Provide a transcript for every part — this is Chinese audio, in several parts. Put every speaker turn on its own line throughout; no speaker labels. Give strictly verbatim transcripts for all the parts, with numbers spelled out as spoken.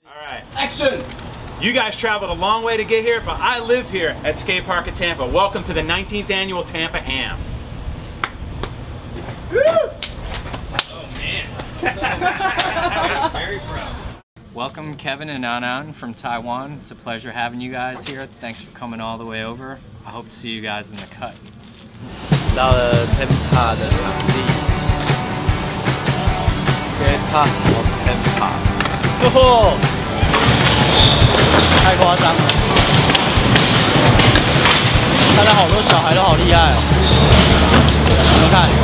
All right.
Action!
You guys traveled a long way to get here, but I live here at Skate Park at Tampa. Welcome to the nineteenth annual Tampa Am. Woo! Oh man. Very proud.
Welcome Kevin and Anan from Taiwan. It's a pleasure having you guys here. Thanks for coming all the way over. I hope to see you guys in the cut.
到了 Tampa 的场地 ，Skate Park of Tampa。哦，太夸张了！看到好多小孩都好厉害哦。你们看，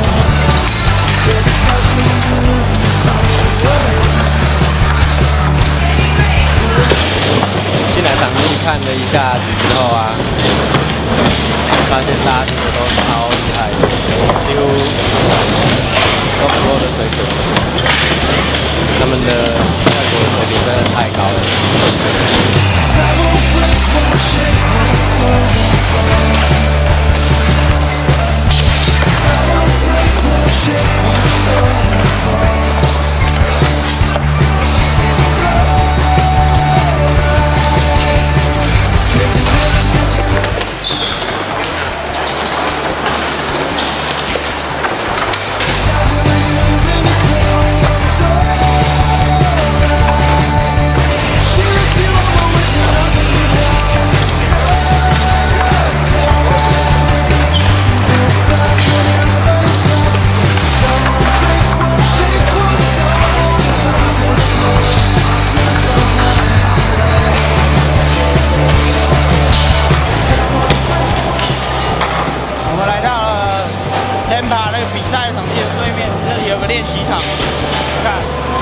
进来场地看了一下子之后啊。 发现大家真的都超厉害的，几乎都不错的水准。他们的外国的水平真的太高了。Tampa 那个比赛场地的对面，这里有个练习场，看，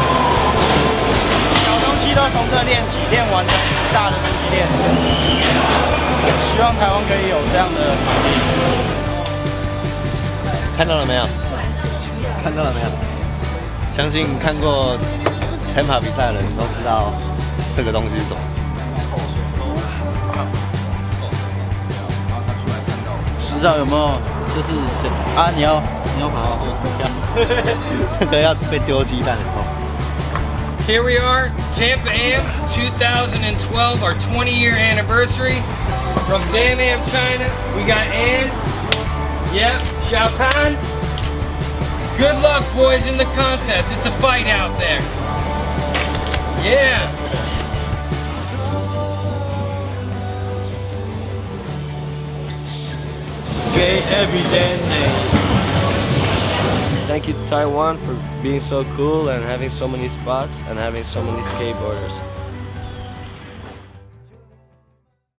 小东西都从这练起，练完了大的东西练。希望台湾可以有这样的场地。看到了没有？看到了没有？相信看过 Tampa 比赛的人都知道这个东西是什么。不知道有没有？ 这是谁啊？你要你要跑到后面，那个要被丢鸡蛋以后。
Here we are, Tampa Am twenty twelve, our twenty year anniversary. From Dam Am China, we got Ann. Yep, Xiao Pan. Good luck, boys, in the contest. It's a fight out there. Yeah.
Skate every day. Thank you to Taiwan for being so cool and having so many spots and having so many skateboarders.